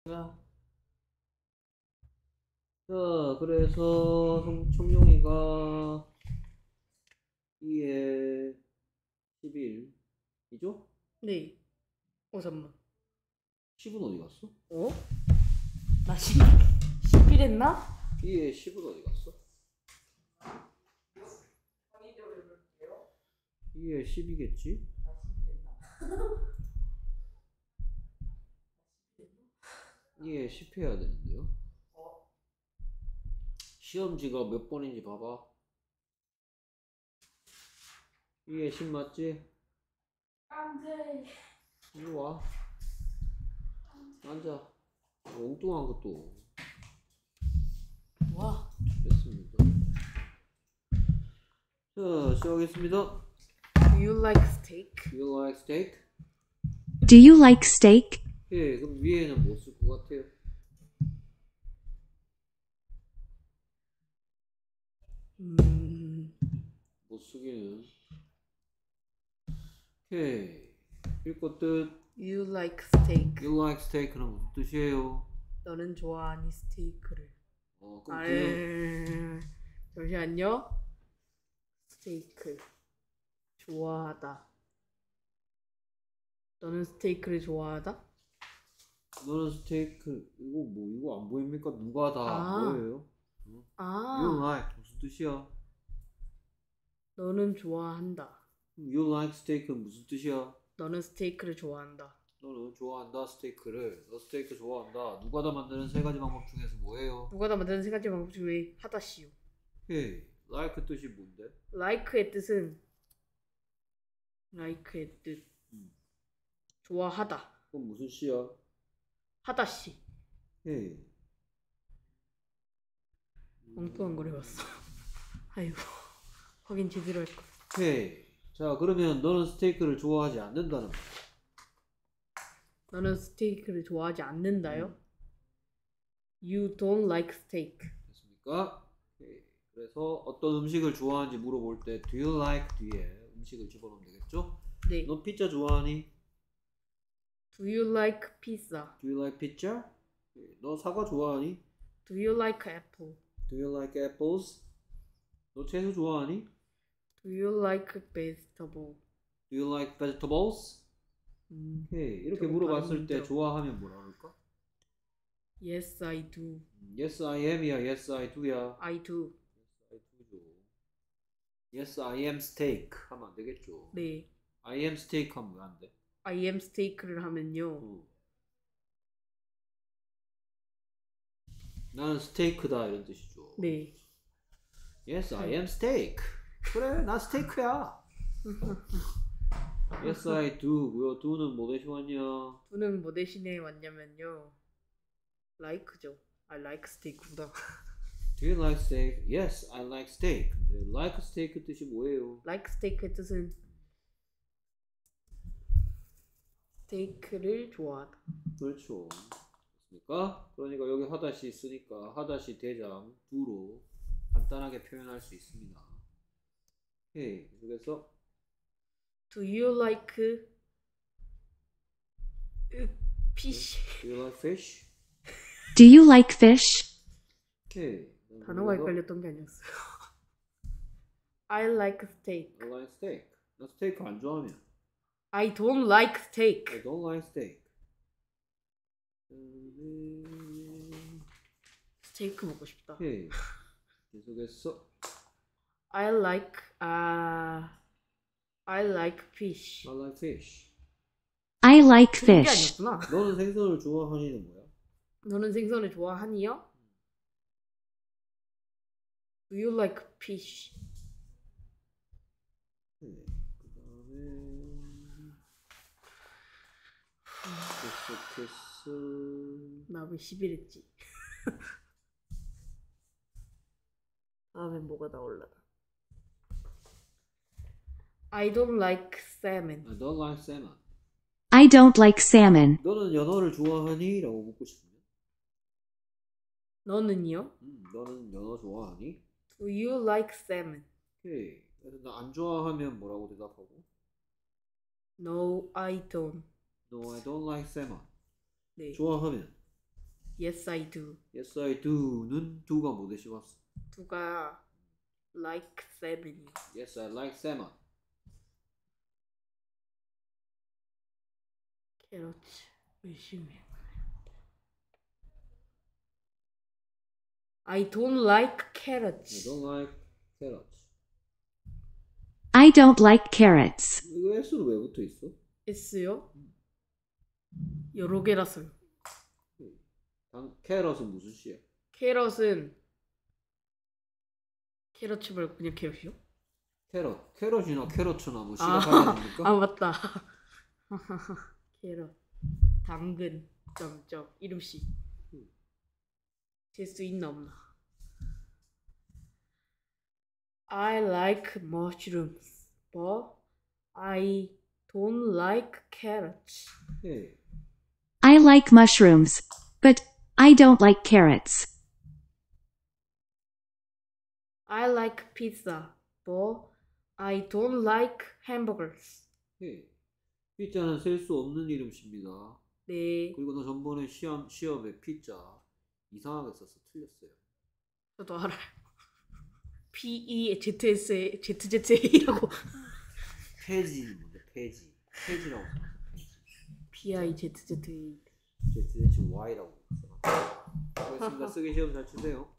야, 자, 그래서 청룡이가 2에 11이죠? 네. 잠깐만. 10은 어디 갔어? 어? 나 10일 했나? 2에 10은 어디 갔어? 2에 10이겠지? 2에 10 해야 되는데요. 시험지가 몇 번인지 봐봐. 2에 10 맞지? 안 돼. 이리 와. 앉아. 엉뚱한 것도 와. 됐습니다. 자, 시작하겠습니다. Do you like steak? Do you like steak? Do you like steak? 예, 그럼 위에는 뭐 쓸 것 같아요? 못 쓰기는. 오케이. 읽고 뜻. You like steak. You like steak는 무슨 뜻이에요? 너는 좋아하니 스테이크를. 그럼 잠시만요. 스테이크. 좋아하다. 너는 스테이크를 좋아하다? 너는 스테이크 이거 안 보입니까? 누가 다 뭐예요? You like 무슨 뜻이야? 너는 좋아한다. You like steak는 무슨 뜻이야? 너는 스테이크를 좋아한다. 너는 좋아한다 스테이크를. 너 스테이크 좋아한다. 누가 다 만드는 세 가지 방법 중에서 뭐예요? 누가 다 만드는 세 가지 방법 중에 하다시요. 오케이. like 뜻이 뭔데? like의 뜻은 like의 뜻. 좋아하다. 그건 무슨 시야? 하다시. 오케이. 엉뚱한 걸 해봤어. 아이고, 확인 제대로 할 걸. 오케이. 자, 그러면 너는 스테이크를 좋아하지 않는다는 말. 너는 스테이크를 좋아하지 않는다요? You don't like steak. 됐습니까? 오케이. 그래서 어떤 음식을 좋아하는지 물어볼 때 Do you like 뒤에 음식을 집어넣으면 되겠죠? 네. 너 피자 좋아하니? Do you like pizza? Do you like pizza? 오케이. 너 사과 좋아하니? Do you like apple? Do you like apples? 너 채소 좋아하니? Do you like vegetable? Do you like vegetables? 오케이. 이렇게 조금 물어봤을 발음이 때 힘들어. 좋아하면 뭐라 그럴까? Yes, I do. Yes, I am이야. Yes, I do야. I do. Yes, I do죠. Yes, I am steak 하면 안 되겠죠? 네. I am steak 하면 왜 안 돼? I am steak를 하면요. 나는 스테이크다 이런 뜻이죠. 네. Yes, I am steak. 그래, 나 스테이크야. Yes, I do고요. do는 뭐 대신 왔냐? do는 뭐 대신에 왔냐면요. like죠. I like steak보다. Do you like steak? Yes, I like steak. 근데 like steak 뜻이 뭐예요? like steak의 뜻은 스테이크를 좋아하다. 그렇죠. 됐습니까? 그러니까 여기 하다시 있으니까 하다시 대장 do로 간단하게 표현할 수 있습니다. 오케이. 그래서 Do you like fish? Do you like fish? Do you like fish? 오케이. 단어가 헷갈렸던 게 아니었어요. I like steak. I like steak. 나 스테이크 안 좋아하면 I don't like steak. I don't like steak. 스테이크 먹고 싶다. 오케이. 계속해서 I like fish. I like fish. I like 그게 fish. 아니었구나. 너는 생선을 좋아하니는 뭐야? 너는 생선을 좋아하니요? Do you like fish? 네. 그 다음에 계속해서 나 왜 11 했지? 다음에 뭐가 나올라나? I don't like salmon. I don't like salmon. I don't like salmon. 너는 연어를 좋아하니? 라고 묻고 싶으면 너는요? 너는 연어 좋아하니? Do you like salmon? 오케이. 그래서 나 안 좋아하면 뭐라고 대답하고? No, I don't. No, I don't like salmon. 네. 좋아하면 Yes, I do. Yes, I do는 do가 뭐 대신왔어? 두가 like salmon. Yes, I like salmon. 캐럿 열심히. I don't like I carrots. don't like carrots. I don't like carrots. 이거 S는 왜 붙어 있어? S요? 여러 개라서. 캐럿은 무슨 씨야? 캐럿은 캐럿 말고 그냥 캐럿이요? 캐럿이나 캐러트나 뭐 씨가 아, 달라집니까? 아 맞다. 캐럿, 당근, 점점 이름씨. 될 수 있나 없나? I like mushrooms, but I don't like carrots. 예. I like mushrooms, but I don't like carrots. I like pizza, but I don't like hamburgers. 예. 피자는 셀 수 없는 이름씨입니다. 네, 그리고 나 전번에 시험에 피자 이상하게 써서 틀렸어요. 저도 알아요. PEZSA라고 폐지는 뭔데? 폐지라고 써. PIZZA. ZZY라고 써. 알겠습니다. 쓰기 시험 잘 치세요.